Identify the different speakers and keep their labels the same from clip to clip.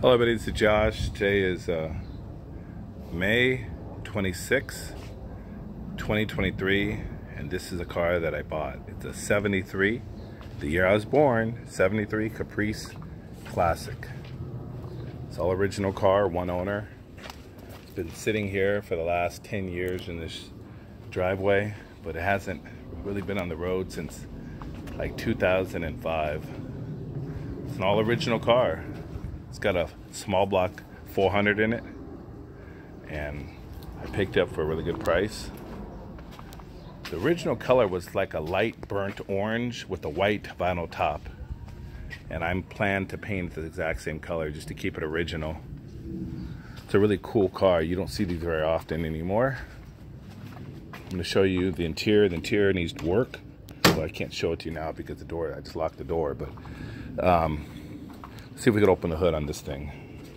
Speaker 1: Hello everybody, this is Josh. Today is May 26, 2023, and this is a car that I bought. It's a 73, the year I was born, 73 Caprice Classic. It's all original car, one owner. It's been sitting here for the last 10 years in this driveway, but it hasn't really been on the road since like 2005. It's an all original car. It's got a small block 400 in it, and I picked it up for a really good price. The original color was like a light burnt orange with a white vinyl top, and I'm planned to paint it the exact same color just to keep it original. It's a really cool car. You don't see these very often anymore. I'm going to show you the interior. The interior needs work. Well, I can't show it to you now because I just locked the door, but let's see if we can open the hood on this thing.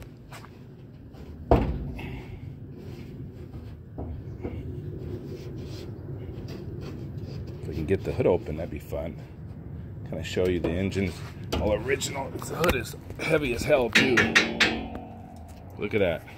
Speaker 1: If we can get the hood open, that'd be fun. Kind of show you the engine's all original. The hood is heavy as hell too. Look at that.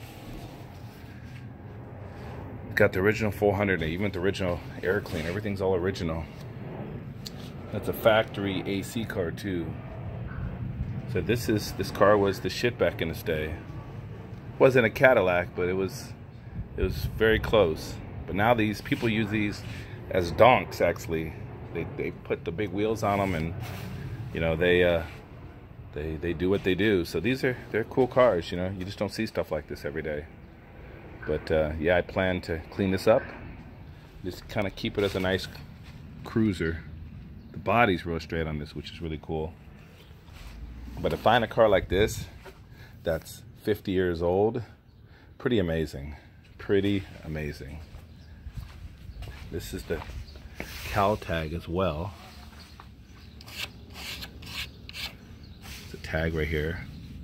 Speaker 1: It's got the original 400, even the original air clean. Everything's all original. That's a factory AC car too. So this car was the shit back in its day. Wasn't a Cadillac, but it was very close. But now these people use these as donks. Actually, they put the big wheels on them, and you know they do what they do. So they're cool cars. You know, you just don't see stuff like this every day. But yeah, I plan to clean this up. Just kind of keep it as a nice cruiser. The body's real straight on this, which is really cool. But to find a car like this that's 50 years old, pretty amazing. Pretty amazing. This is the cow tag as well. It's a tag right here.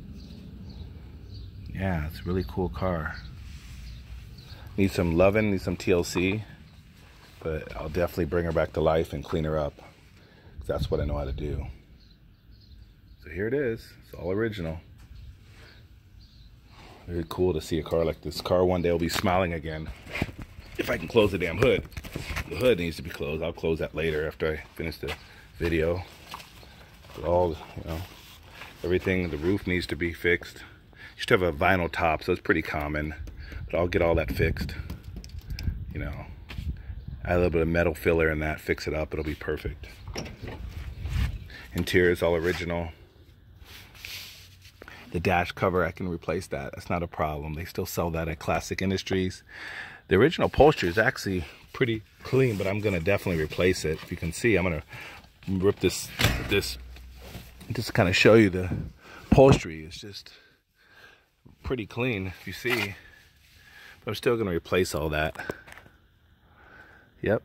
Speaker 1: Yeah, it's a really cool car. Needs some loving, needs some TLC, but I'll definitely bring her back to life and clean her up. That's what I know how to do. So here it is. It's all original. Very cool to see a car like this. Car one day will be smiling again. If I can close the damn hood. The hood needs to be closed. I'll close that later after I finish the video. But all, you know, everything, the roof needs to be fixed. Used to have a vinyl top, so it's pretty common. But I'll get all that fixed. You know, add a little bit of metal filler in that, fix it up, it'll be perfect. Interior is all original. The dash cover, I can replace that. That's not a problem. They still sell that at Classic Industries. The original upholstery is actually pretty clean, but I'm gonna definitely replace it. If you can see, I'm gonna rip this just to kind of show you the upholstery. It's just pretty clean, if you see. But I'm still gonna replace all that. Yep.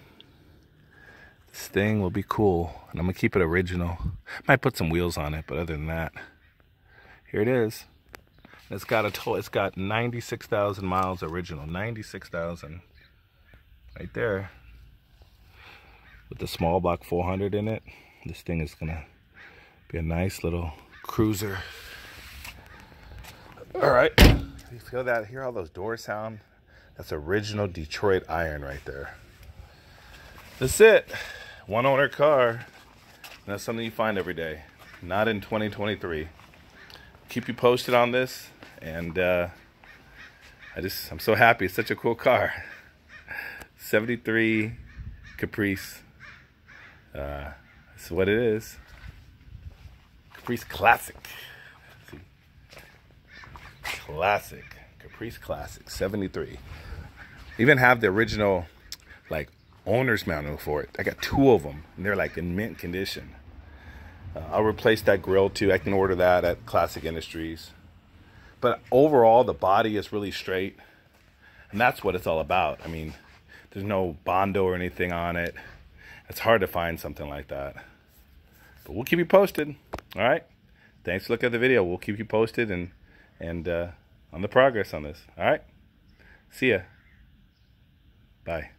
Speaker 1: This thing will be cool, and I'm gonna keep it original. Might put some wheels on it, but other than that, here it is. It's got 96,000 miles original. 96,000 right there, with the small block 400 in it. This thing is gonna be a nice little cruiser. All right, you feel that? Hear all those doors sound? That's original Detroit iron right there. That's it. One owner car. And that's something you find every day. Not in 2023. Keep you posted on this, and I'm so happy. It's such a cool car. 73 Caprice. That's what it is. Caprice Classic. See? Classic. Caprice Classic 73. Even have the original like owner's manual for it. I got 2 of them, and they're like in mint condition. I'll replace that grill too. I can order that at Classic Industries. But overall, the body is really straight, and that's what it's all about. I mean, there's no Bondo or anything on it. It's hard to find something like that. But we'll keep you posted. All right. Thanks for looking at the video. We'll keep you posted and on the progress on this. All right. See ya. Bye.